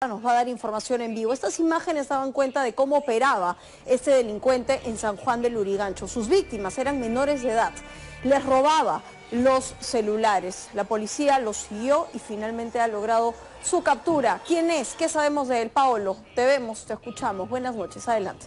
nos va a dar información en vivo. Estas imágenes daban cuenta de cómo operaba este delincuente en San Juan del Lurigancho. Sus víctimas eran menores de edad. Les robaba los celulares. La policía los siguió y finalmente ha logrado su captura. ¿Quién es? ¿Qué sabemos de él? Paolo, te vemos, te escuchamos. Buenas noches, adelante.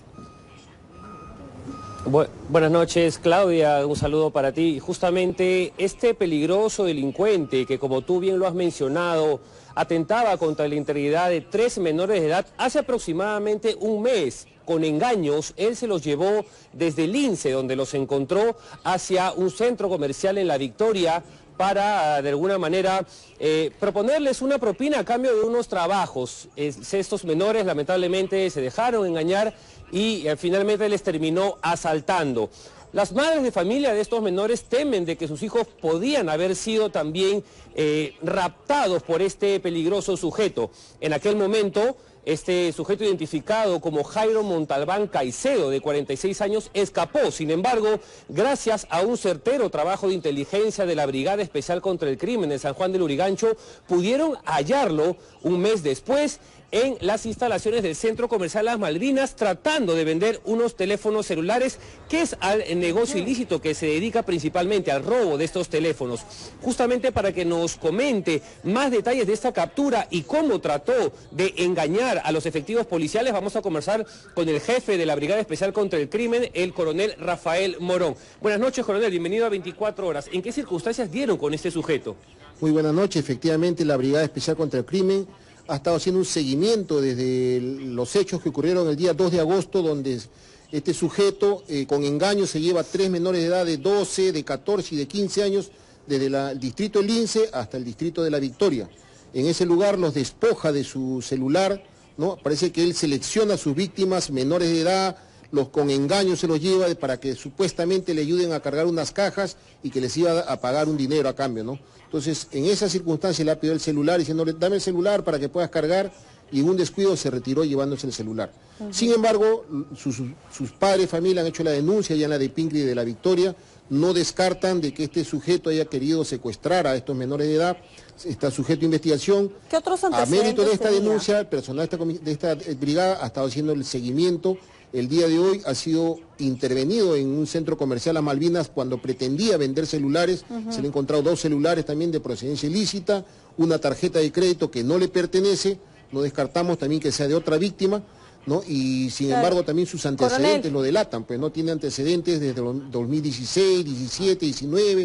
Buenas noches, Claudia, un saludo para ti. Justamente este peligroso delincuente que, como tú bien lo has mencionado, atentaba contra la integridad de 3 menores de edad hace aproximadamente un mes. Con engaños, él se los llevó desde Lince, donde los encontró, hacia un centro comercial en La Victoria para, de alguna manera, proponerles una propina a cambio de unos trabajos. Estos menores, lamentablemente, se dejaron engañar y finalmente les terminó asaltando. Las madres de familia de estos menores temen de que sus hijos podían haber sido también raptados por este peligroso sujeto. En aquel momento, este sujeto identificado como Jairo Montalbán Caicedo, de 46 años, escapó. Sin embargo, gracias a un certero trabajo de inteligencia de la Brigada Especial contra el Crimen de San Juan del Lurigancho, pudieron hallarlo un mes después en las instalaciones del Centro Comercial Las Malvinas, tratando de vender unos teléfonos celulares, que es al negocio ilícito que se dedica principalmente al robo de estos teléfonos. Justamente para que nos comente más detalles de esta captura y cómo trató de engañar a los efectivos policiales, vamos a conversar con el jefe de la Brigada Especial contra el Crimen, el coronel Rafael Morón. Buenas noches, coronel, bienvenido a 24 horas. ¿En qué circunstancias dieron con este sujeto? Muy buenas noches, efectivamente la Brigada Especial contra el Crimen ha estado haciendo un seguimiento desde los hechos que ocurrieron el día 2 de agosto, donde este sujeto con engaño se lleva 3 menores de edad de 12, de 14 y de 15 años, desde el distrito de Lince hasta el distrito de La Victoria. En ese lugar los despoja de su celular, ¿no? Parece que él selecciona a sus víctimas menores de edad, con engaño se los lleva para que supuestamente le ayuden a cargar unas cajas y que les iba a pagar un dinero a cambio, ¿no? Entonces, en esa circunstancia le ha pedido el celular, diciéndole, dame el celular para que puedas cargar, y en un descuido se retiró llevándose el celular. Sin embargo, sus padres, familia, han hecho la denuncia ya en la de Pincri de La Victoria, no descartan de que este sujeto haya querido secuestrar a estos menores de edad, está sujeto a investigación. ¿Qué otros antecedentes a mérito de esta tenía? denuncia, el personal de esta brigada ha estado haciendo el seguimiento. El día de hoy ha sido intervenido en un centro comercial a Malvinas cuando pretendía vender celulares. Se le han encontrado 2 celulares también de procedencia ilícita, una tarjeta de crédito que no le pertenece, no descartamos también que sea de otra víctima, ¿no? Y sin embargo también sus antecedentes Coronel, lo delatan, pues no tiene antecedentes desde 2016, 17, 19,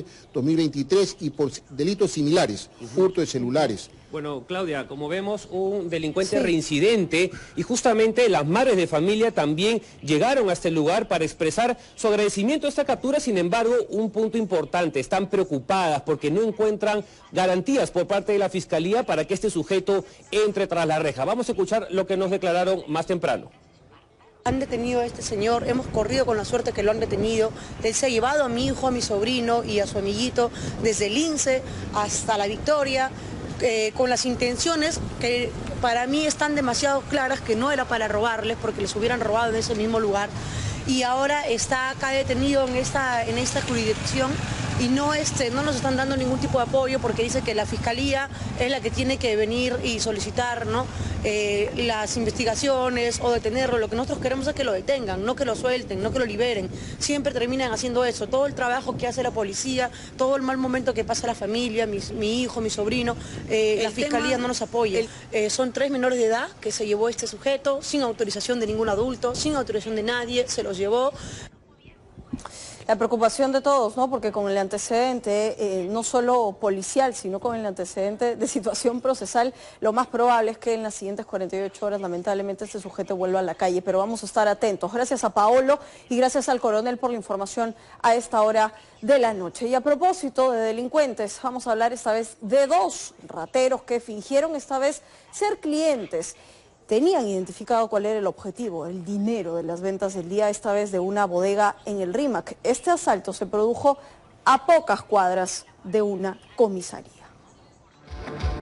2023 y por delitos similares, hurto de celulares. Bueno, Claudia, como vemos, un delincuente reincidente, y justamente las madres de familia también llegaron a este lugar para expresar su agradecimiento a esta captura. Sin embargo, un punto importante, están preocupadas porque no encuentran garantías por parte de la Fiscalía para que este sujeto entre tras la reja. Vamos a escuchar lo que nos declararon más temprano. Han detenido a este señor, hemos corrido con la suerte que lo han detenido. Él se ha llevado a mi hijo, a mi sobrino y a su amiguito desde Lince hasta La Victoria, con las intenciones que para mí están demasiado claras, que no era para robarles porque les hubieran robado en ese mismo lugar, y ahora está acá detenido en esta jurisdicción y no nos están dando ningún tipo de apoyo porque dice que la Fiscalía es la que tiene que venir y solicitar, ¿no?, las investigaciones o detenerlo. Lo que nosotros queremos es que lo detengan, no que lo suelten, no que lo liberen. Siempre terminan haciendo eso. Todo el trabajo que hace la policía, todo el mal momento que pasa la familia, mi hijo, mi sobrino, la Fiscalía no nos apoya. Son 3 menores de edad que se llevó este sujeto sin autorización de ningún adulto, sin autorización de nadie, se los llevó. La preocupación de todos, ¿no? Porque con el antecedente, no solo policial, sino con el antecedente de situación procesal, lo más probable es que en las siguientes 48 horas, lamentablemente, este sujeto vuelva a la calle. Pero vamos a estar atentos. Gracias a Paolo y gracias al coronel por la información a esta hora de la noche. Y a propósito de delincuentes, vamos a hablar esta vez de 2 rateros que fingieron esta vez ser clientes. Tenían identificado cuál era el objetivo, el dinero de las ventas del día, esta vez de una bodega en el Rímac. Este asalto se produjo a pocas cuadras de una comisaría.